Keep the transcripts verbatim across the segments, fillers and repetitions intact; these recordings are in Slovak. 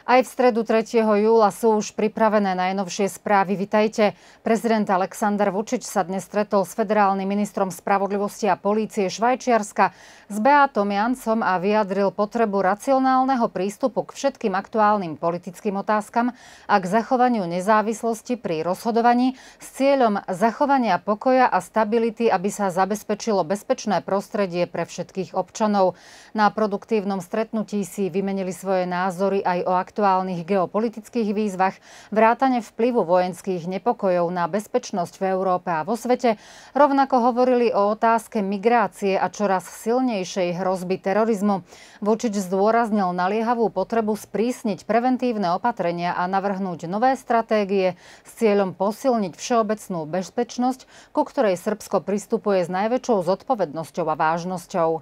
Aj v stredu tretieho júla sú už pripravené najnovšie správy. Vitajte. Prezident Alexander Vučić sa dnes stretol s federálnym ministrom spravodlivosti a polície Švajčiarska, s Beatom Jancom a vyjadril potrebu racionálneho prístupu k všetkým aktuálnym politickým otázkam a k zachovaniu nezávislosti pri rozhodovaní s cieľom zachovania pokoja a stability, aby sa zabezpečilo bezpečné prostredie pre všetkých občanov. Na produktívnom stretnutí si vymenili svoje názory aj o aktuálnych aktuálnych geopolitických výzvach, vrátane vplyvu vojenských nepokojov na bezpečnosť v Európe a vo svete. Rovnako hovorili o otázke migrácie a čoraz silnejšej hrozby terorizmu. Vučić zdôraznil naliehavú potrebu sprísniť preventívne opatrenia a navrhnúť nové stratégie s cieľom posilniť všeobecnú bezpečnosť, ku ktorej Srbsko pristupuje s najväčšou zodpovednosťou a vážnosťou.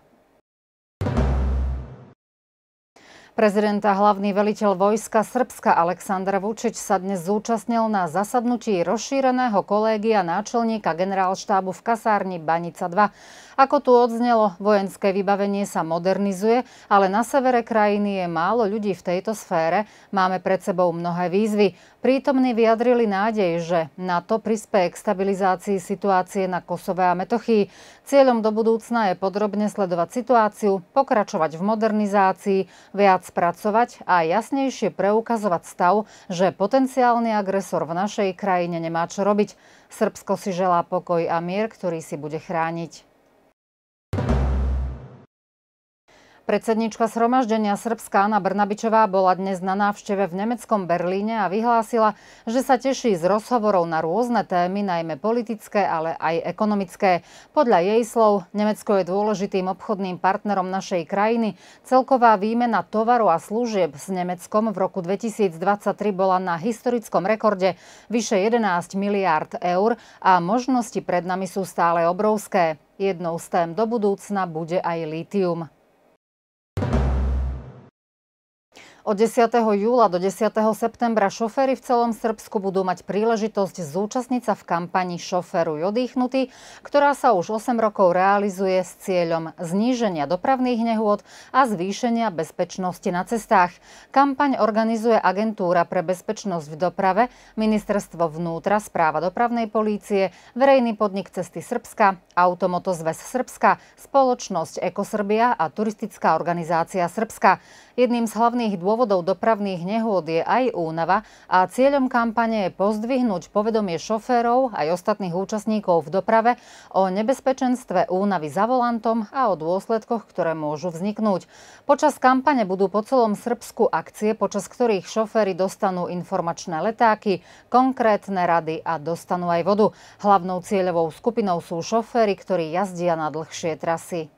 Prezident a hlavný veliteľ vojska Srbska Aleksandar Vučić sa dnes zúčastnil na zasadnutí rozšíreného kolégia náčelníka generálštábu v kasárni Banica dva. Ako tu odznelo, vojenské vybavenie sa modernizuje, ale na severe krajiny je málo ľudí v tejto sfére. Máme pred sebou mnohé výzvy. Prítomní vyjadrili nádej, že NATO prispeje k stabilizácii situácie na Kosove a Metochii. Cieľom do budúcna je podrobne sledovať situáciu, pokračovať v modernizácii, viac spracovať a jasnejšie preukazovať stav, že potenciálny agresor v našej krajine nemá čo robiť. Srbsko si želá pokoj a mier, ktorý si bude chrániť. Predsedníčka zhromaždenia Srbska Ana Brnabičová bola dnes na návšteve v nemeckom Berlíne a vyhlásila, že sa teší z rozhovorov na rôzne témy, najmä politické, ale aj ekonomické. Podľa jej slov, Nemecko je dôležitým obchodným partnerom našej krajiny. Celková výmena tovaru a služieb s Nemeckom v roku dvetisícdvadsaťtri bola na historickom rekorde vyše jedenásť miliárd eur a možnosti pred nami sú stále obrovské. Jednou z tém do budúcna bude aj lítium. Od desiateho júla do desiateho septembra šoféri v celom Srbsku budú mať príležitosť zúčastniť sa v kampani Šoféruj odýchnutý, ktorá sa už osem rokov realizuje s cieľom zníženia dopravných nehôd a zvýšenia bezpečnosti na cestách. Kampaň organizuje Agentúra pre bezpečnosť v doprave, Ministerstvo vnútra, Správa dopravnej polície, Verejný podnik Cesty Srbska, Automotozväz Srbska, Spoločnosť Ekosrbia a Turistická organizácia Srbska. Jedným z hlavných dôvodov dopravných nehôd je aj únava a cieľom kampane je pozdvihnúť povedomie šoférov aj ostatných účastníkov v doprave o nebezpečenstve únavy za volantom a o dôsledkoch, ktoré môžu vzniknúť. Počas kampane budú po celom Srbsku akcie, počas ktorých šoféri dostanú informačné letáky, konkrétne rady a dostanú aj vodu. Hlavnou cieľovou skupinou sú šoféri, ktorí jazdia na dlhšie trasy.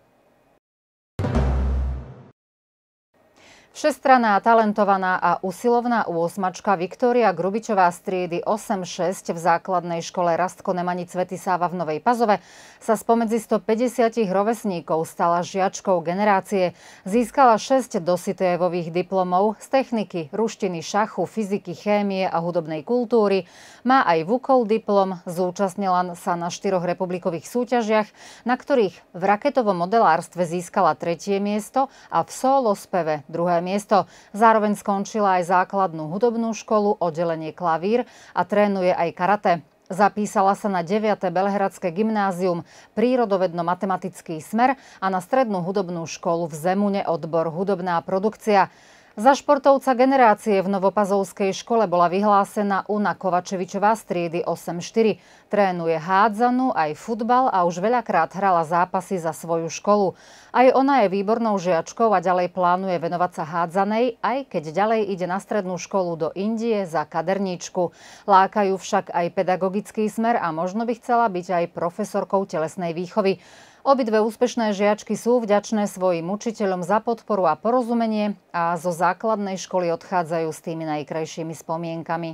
Všestranná, talentovaná a usilovná úosmačka Viktória Grubičová z triedy osem šesť v základnej škole Rastko Nemanic Svetisáva v Novej Pazove sa spomedzi stopäťdesiat rovesníkov stala žiačkou generácie. Získala šesť dositejevových diplomov z techniky, ruštiny, šachu, fyziky, chémie a hudobnej kultúry. Má aj vukov diplom, zúčastnila sa na štyroch republikových súťažiach, na ktorých v raketovom modelárstve získala tretie miesto a v solospeve druhé miesto. Zároveň skončila aj základnú hudobnú školu, oddelenie klavír a trénuje aj karate. Zapísala sa na deviate Belehradské gymnázium, prírodovedno-matematický smer a na strednú hudobnú školu v Zemune, odbor hudobná produkcia. Za športovca generácie v Novopazovskej škole bola vyhlásená Una Kovačevičová z triedy osem štyri. Trénuje hádzanú aj futbal a už veľakrát hrala zápasy za svoju školu. Aj ona je výbornou žiačkou a ďalej plánuje venovať sa hádzanej, aj keď ďalej ide na strednú školu do Indie za kaderníčku. Lákajú však aj pedagogický smer a možno by chcela byť aj profesorkou telesnej výchovy. Obidve úspešné žiačky sú vďačné svojim učiteľom za podporu a porozumenie a zo základnej školy odchádzajú s tými najkrajšími spomienkami.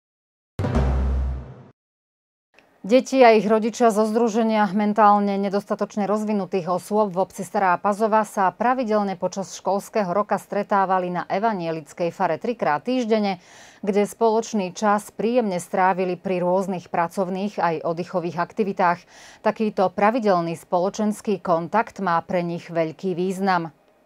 Deti a ich rodičia zo združenia mentálne nedostatočne rozvinutých osôb v obci Stará Pazova sa pravidelne počas školského roka stretávali na evanielickej fare trikrát týždenne, kde spoločný čas príjemne strávili pri rôznych pracovných aj oddychových aktivitách. Takýto pravidelný spoločenský kontakt má pre nich veľký význam.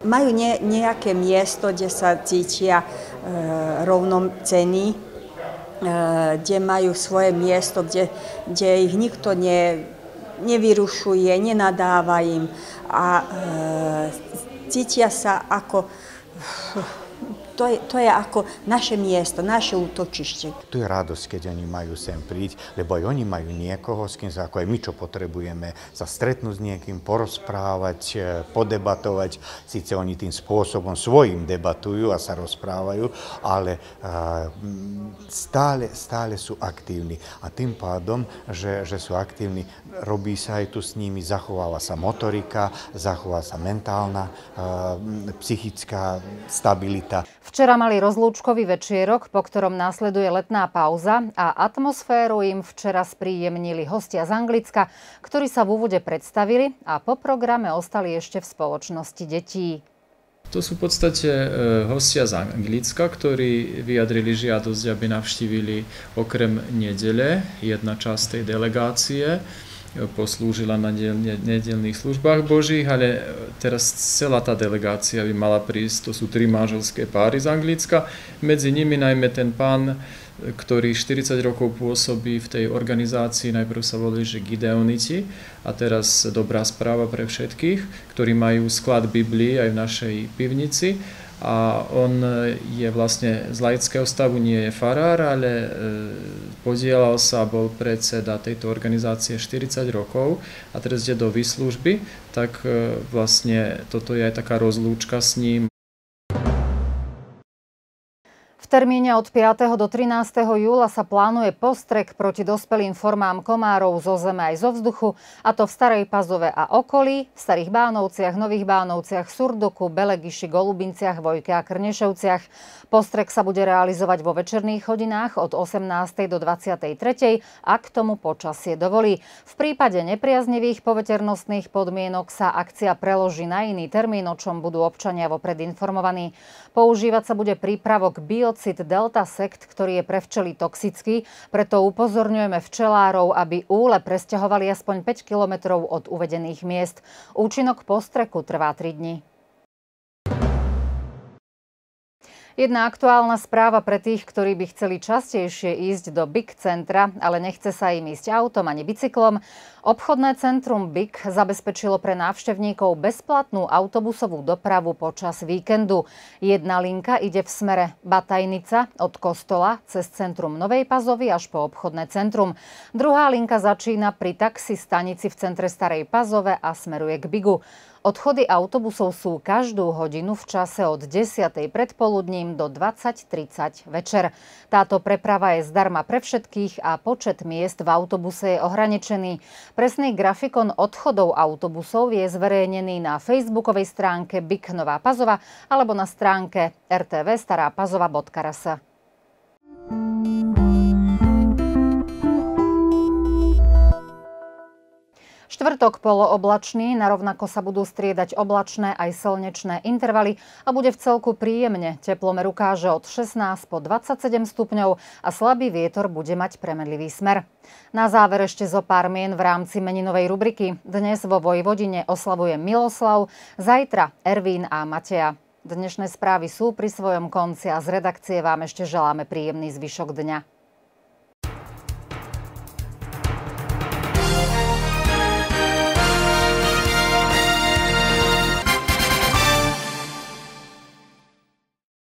Majú ne, nejaké miesto, kde sa cítia e, rovnocenní, e, kde majú svoje miesto, kde, kde ich nikto ne, nevyrušuje, nenadáva im a e, cítia sa ako... To je, to je ako naše miesto, naše útočište. Tu je radosť, keď oni majú sem prísť, lebo aj oni majú niekoho, s kým sa, ako aj my, čo potrebujeme, sa stretnúť s niekým, porozprávať, podebatovať. Sice oni tým spôsobom svojím debatujú a sa rozprávajú, ale uh, stále, stále sú aktívni. A tým pádom, že, že sú aktívni, robí sa aj tu s nimi, zachováva sa motorika, zachová sa mentálna, uh, psychická stabilita. Včera mali rozlúčkový večierok, po ktorom následuje letná pauza a atmosféru im včera spríjemnili hostia z Anglicka, ktorí sa v úvode predstavili a po programe ostali ešte v spoločnosti detí. To sú v podstate hostia z Anglicka, ktorí vyjadrili žiadosť, aby navštívili okrem nedele jedna časť tej delegácie. Poslúžila na nedeľných službách Božích, ale teraz celá tá delegácia by mala prísť. To sú tri manželské páry z Anglicka. Medzi nimi najmä ten pán, ktorý štyridsať rokov pôsobí v tej organizácii, najprv sa volali, že Gideoniti, a teraz dobrá správa pre všetkých, ktorí majú sklad Biblií aj v našej pivnici. A on je vlastne z laického stavu, nie je farár, ale podielal sa, bol predseda tejto organizácie štyridsať rokov a teraz ide do výslužby, tak vlastne toto je aj taká rozlúčka s ním. V termíne od piateho do trinásteho júla sa plánuje postrek proti dospelým formám komárov zo zeme aj zo vzduchu, a to v Starej Pazove a okolí, v Starých Bánovciach, Nových Bánovciach, Surdoku, Belegiši, Golubinciach, Vojke a Krnešovciach. Postrek sa bude realizovať vo večerných hodinách od osemnástej do dvadsiatej tretej, ak tomu počasie dovolí. V prípade nepriaznivých poveternostných podmienok sa akcia preloží na iný termín, o čom budú občania vopred informovaní. Používať sa bude prípravok biocid delta sect, ktorý je pre včely toxický, preto upozorňujeme včelárov, aby úle presťahovali aspoň päť kilometrov od uvedených miest. Účinok postreku trvá tri dni. Jedna aktuálna správa pre tých, ktorí by chceli častejšie ísť do Big centra, ale nechce sa im ísť autom ani bicyklom. Obchodné centrum Big zabezpečilo pre návštevníkov bezplatnú autobusovú dopravu počas víkendu. Jedna linka ide v smere Batajnica od kostola cez centrum Novej Pazovy až po obchodné centrum. Druhá linka začína pri taxi stanici v centre Starej Pazove a smeruje k Bigu. Odchody autobusov sú každú hodinu v čase od desiatej predpoludním do dvadsať tridsať večer. Táto preprava je zdarma pre všetkých a počet miest v autobuse je ohraničený. Presný grafikon odchodov autobusov je zverejnený na facebookovej stránke Big Nová Pazova alebo na stránke er té vé stará pazova bodka er es. Štvrtok polooblačný, narovnako sa budú striedať oblačné aj slnečné intervaly a bude v celku príjemne. Teplomer ukáže od šestnásť po dvadsaťsedem stupňov a slabý vietor bude mať premenlivý smer. Na záver ešte zo pár mien v rámci meninovej rubriky. Dnes vo Vojvodine oslavuje Miloslav, zajtra Ervín a Mateja. Dnešné správy sú pri svojom konci a z redakcie vám ešte želáme príjemný zvyšok dňa.